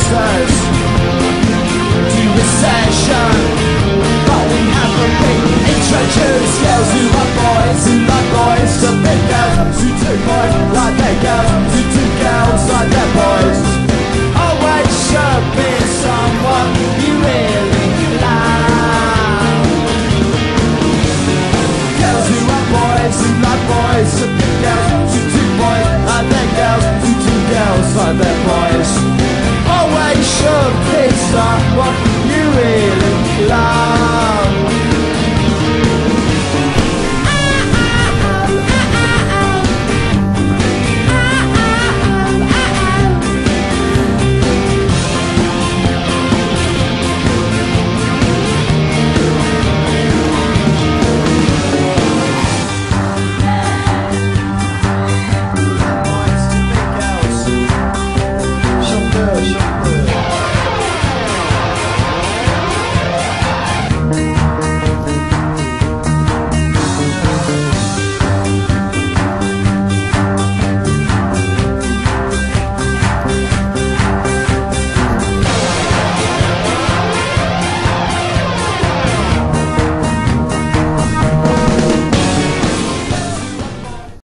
answers to recession, but we haven't been introduced. Girls who love boys to big girls who do boys like their girls who do girls like their boys. Always should be someone you really like. Girls who love boys to big girls who do boys like their girls who do girls like their boys. Always should be someone you really like.